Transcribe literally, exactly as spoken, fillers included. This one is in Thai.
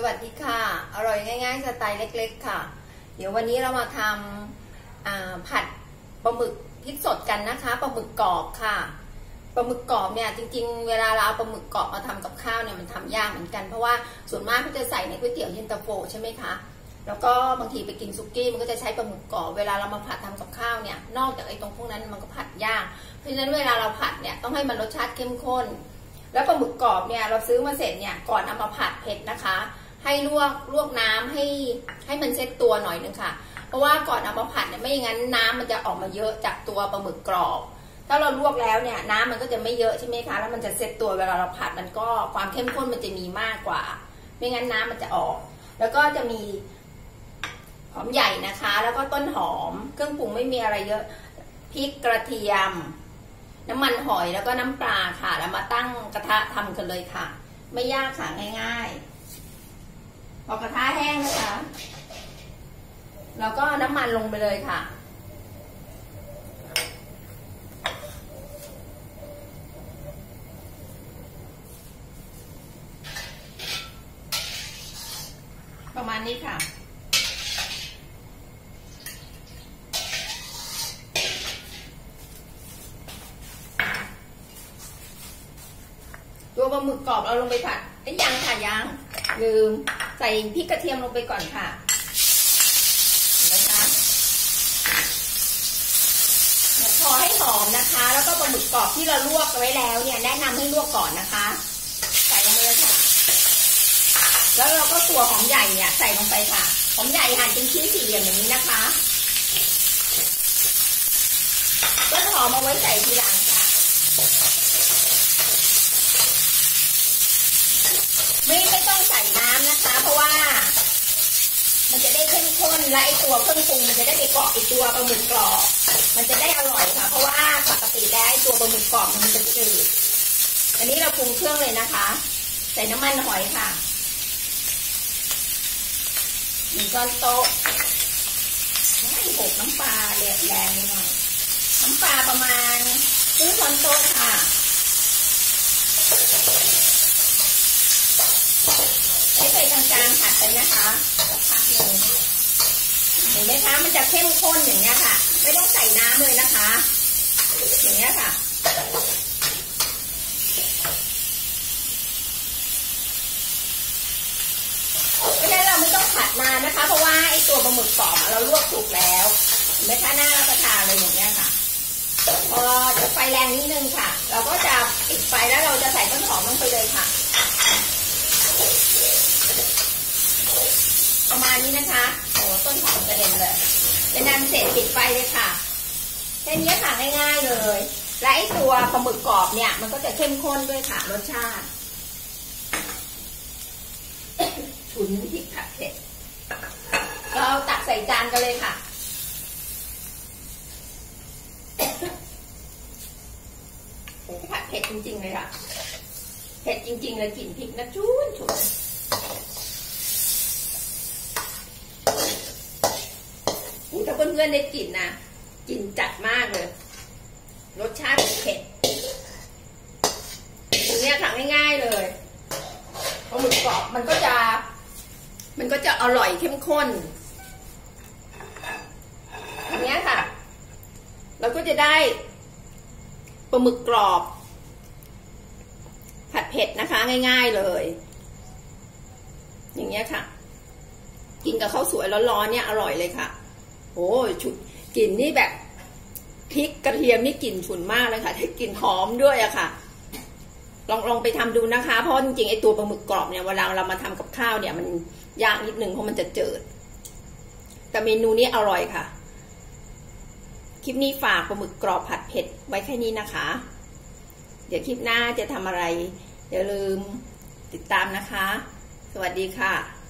วัสดีค่ะอร่อยง่ายๆสไตล์เล็กๆค่ะเดี๋ยววันนี้เรามาทำผัดปลาหมึกพริกสดกันนะคะปลาหมึกกรอบค่ะปลาหมึกกรอบเนี่ยจริงๆเวลาเราเอาปลาหมึกกรอบมาทำกับข้าวเนี่ยมันทำยากเหมือนกันเพราะว่าส่วนมากเขาจะใส่ในก๋วยเตี๋ยวเย็นตาโฟใช่ไหมคะแล้วก็บางทีไปกินซุกี้มันก็จะใช้ปลาหมึกกรอบเวลาเรามาผัดทำกับข้าวเนี่ยนอกจากไอ้ตรงพวกนั้นมันก็ผัดยากเพราะฉะนั้นเวลาเราผัดเนี่ยต้องให้มันรสชาติเข้มข้นแล้วปลาหมึกกรอบเนี่ยเราซื้อมาเสร็จเนี่ยก่อนเอามาผัดเผ็ดนะคะให้ลวกลวกน้ำให้ให้มันเซ็ตตัวหน่อยนึงค่ะเพราะว่าก่อนเอามาผัดเนี่ยไม่อย่างนั้นน้ำมันจะออกมาเยอะจากตัวปลาหมึกกรอบถ้าเราลวกแล้วเนี่ยน้ำมันก็จะไม่เยอะใช่ไหมคะแล้วมันจะเซ็ตตัวเวลาเราผัดมันก็ความเข้มข้นมันจะมีมากกว่าไม่งั้นน้ำมันจะออกแล้วก็จะมีหอมใหญ่นะคะแล้วก็ต้นหอมเครื่องปรุงไม่มีอะไรเยอะพริกกระเทียมน้ำมันหอยแล้วก็น้ำปลาค่ะแล้วมาตั้งกระทะทำกันเลยค่ะไม่ยากค่ะง่ายๆพอกระทะแห้งนะคะแล้วก็น้ำมันลงไปเลยค่ะประมาณนี้ค่ะตัวปลาหมึกกรอบเราลงไปผัดไอ้ยังค่ะยังลืมใส่พริกกระเทียมลงไปก่อนค่ะนะคะพอให้หอมนะคะแล้วก็ปลาหมึกกรอบที่เราลวกไว้แล้วเนี่ยแนะนำให้ลวกก่อนนะคะใส่ลงไปเลยค่ะแล้วเราก็ตัวหอมใหญ่เนี่ยใส่ลงไปค่ะหอมใหญ่หั่นเป็นชิ้นสี่เหลี่ยมอย่างนี้นะคะต้นหอมเอาไว้ใส่ทีหลังค่ะไม่ไม่ต้องใส่น้ำนะคะเพราะว่ามันจะได้เข้มข้นและไอตัวเครื่องปรุงมันจะได้ไปเกาะไอตัวปลาหมึกกรอบมันจะได้อร่อยค่ะเพราะว่าปกติแล้วไอตัวปลาหมึกกรอบมันจะจืดอันนี้เราปรุงเครื่องเลยนะคะใส่น้ำมันหอยค่ะหนึ่งช้อนโต๊ะให้หกน้ำปลาแรงแรงนิดหน่อยน้ำปลาประมาณครึ่งช้อนโต๊ะค่ะให้ไฟกลางๆผัดไปนะคะพักหนึ่งเห็นไหมคะมันจะเข้มข้นอย่างเงี้ยค่ะไม่ต้องใส่น้ำเลยนะคะอย่างเงี้ยค่ะไม่ใช่เราไม่ต้องผัดนานนะคะเพราะว่าไอตัวปลาหมึกกรอบเราลวกสุกแล้วเห็นไหมคะหน้ารับประทานเลยอย่างเงี้ยค่ะพอเดี๋ยวไฟแรงนิดนึงค่ะเราก็จะปิดไฟแล้วเราจะใส่ต้นหอมลงไปเลยค่ะประมาณนี้นะคะโอ้ต้นหอมกระเด็นเลยเป็นอันเสร็จปิดไฟเลยค่ะแค่นี้ค่ะง่ายๆเลยและไอตัวปลาหมึกกรอบเนี่ยมันก็จะเข้มข้นด้วยค่ะรสชาติฉุนพริกผัดเผ็ดเราตักใส่จานกันเลยค่ะผัดเผ็ดจริงๆเลยค่ะเผ็ดจริงๆเลยกลิ่นพริกนะชุนฉุนถ้าเพื่อนๆได้กลิ่นนะกลิ่นจัดมากเลยรสชาติเผ็ดตรงนี้ทำง่ายๆเลยปลาหมึกกรอบมันก็จะมันก็จะอร่อยเข้มข้นอย่างนี้ค่ะเราก็จะได้ปลาหมึกกรอบผัดเผ็ดนะคะง่ายๆเลยอย่างเงี้ยค่ะกินกับข้าวสวยร้อนๆเนี่ยอร่อยเลยค่ะโอ้ยฉุนกลิ่นนี่แบบพริกกระเทียมนี่กลิ่นฉุนมากเลยค่ะที่กลิ่นหอมด้วยอะค่ะลองลองไปทำดูนะคะเพราะจริงๆไอตัวปลาหมึกกรอบเนี่ยเวลาเรามาทำกับข้าวเนี่ยมันยากนิดนึงเพราะมันจะเจิดแต่เมนูนี้อร่อยค่ะคลิปนี้ฝากปลาหมึกกรอบผัดเผ็ดไว้แค่นี้นะคะเดี๋ยวคลิปหน้าจะทำอะไรอย่าลืมติดตามนะคะสวัสดีค่ะ